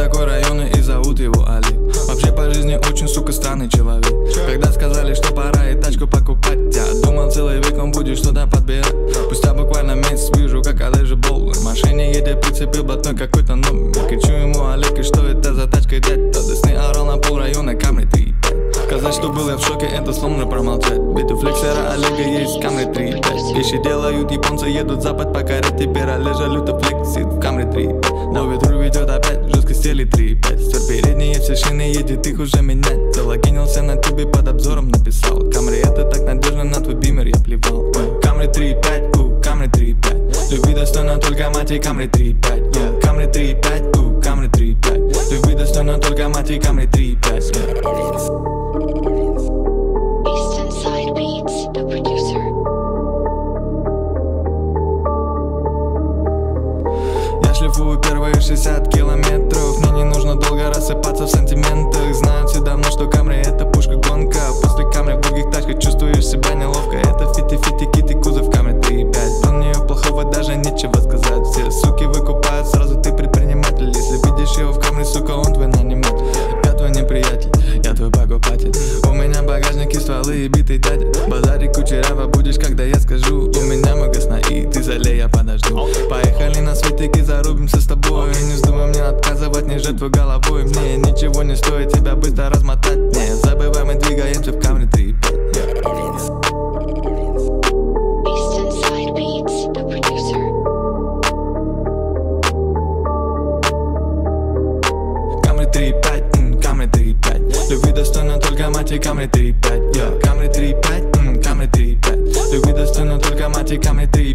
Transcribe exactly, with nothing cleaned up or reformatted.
такой районный и зовут его Али. Вообще по жизни очень, сука, странный человек. Когда сказали, что пора и тачку покупать, я думал, целый век он будет что-то подбирать. Спустя буквально месяц вижу, как Олежа Бол в машине едет, прицепил блатной какой-то номер. Кричу ему: Олег, и что это за тачка, дядь? Тот Десны орал на пол района, Камри три пять. Сказать, что был я в шоке, это сложно промолчать. Ведь у флексера Олега есть Камри три пять. Вещи делают японцы, едут запад покорять. Теперь Олежа люто флексит в Камри три пять. Но ветру ведет опять, жестко стели три пять. Стер передние все шины, едет их уже менять. Залогинился на тубе, под обзором написал: Камри это так надежно, на твой бимер я плевал. Камри три пять, у, Камри три пять. Любви достойна только мать и Камри три пять. Камри три пять, у, Камри три пять. Любви достойна только мать и Камри три пять. Я шлифую первые шестьдесят километров. Мне не нужно долго рассыпаться в сантиментах. Знают все давно, что Камри это пушка-гонка. После Камри в других тачках чувствуешь себя неловко. Это фити-фити, кит и кузов Камри три пять. Про нее плохого даже нечего сказать. Все суки выкупают, сразу ты предприниматель. Если видишь его в Камри, сука, он твой наниматель. Я твой неприятель, я твой покупатель. У меня в багажнике стволы и битый дядя. Базарик кучерява будешь, когда я скажу. У меня много сна и ты залей, я подожду. Поехали на светики, зарубимся с тобой. Не вздумай мне отказывать, не жертвуй головой. Мне ничего не стоит тебя быстро размотать. Не забывай, мы двигаемся в Камри три пять. Камри три пять, Камри три пять. Любви достойна только мать и Камри три пять. Камри три пять, Камри три пять. Любви достойна только мать и Камри три